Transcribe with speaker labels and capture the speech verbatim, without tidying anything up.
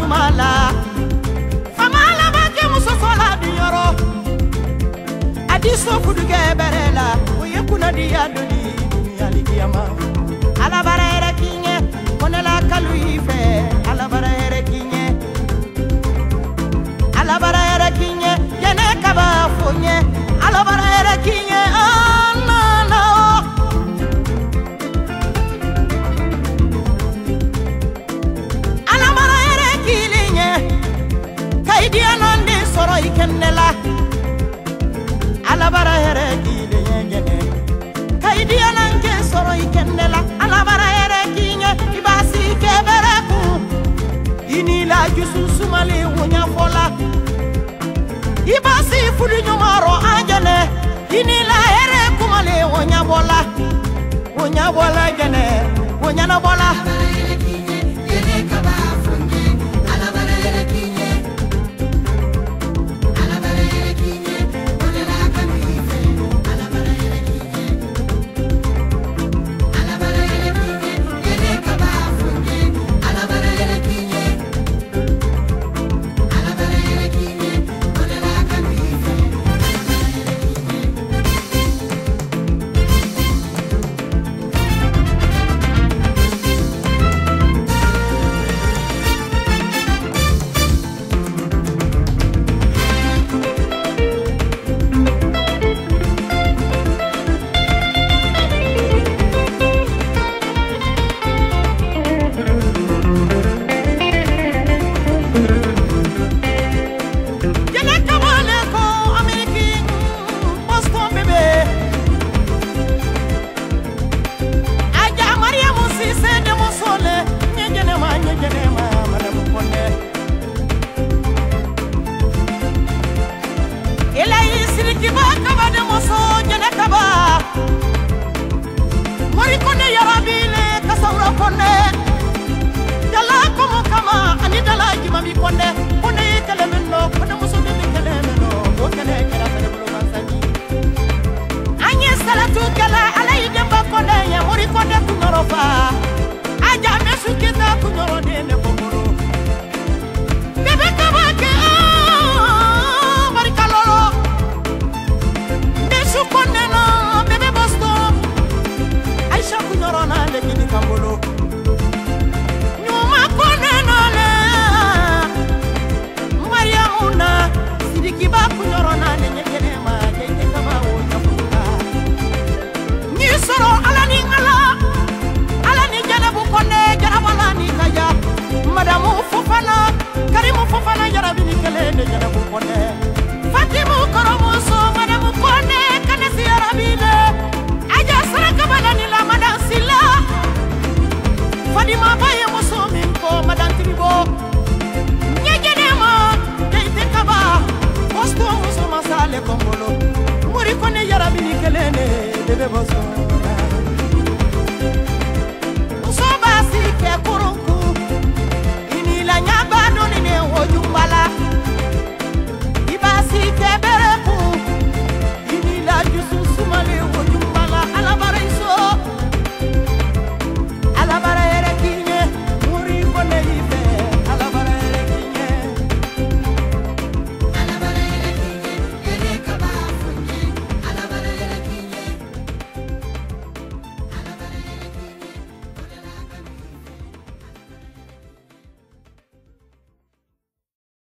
Speaker 1: nyumala famala bake musosola dioro adiso kuduge berela oye kuna dia doni ali kiyama ala barere kinye konela kaluife ala barere kinye ala barere kinye yene kaba fonye ala barere kinye anana ala barere kinye kaidia nande soro ikennela ala barere kinye yene kaidia nange soro ikennela ala barere kinye ibasi kebereku inila jususu mali wonya fola ibasi fudi nyumaro anjane inila ere kumale wonya bola wonya bola jene wonya na bola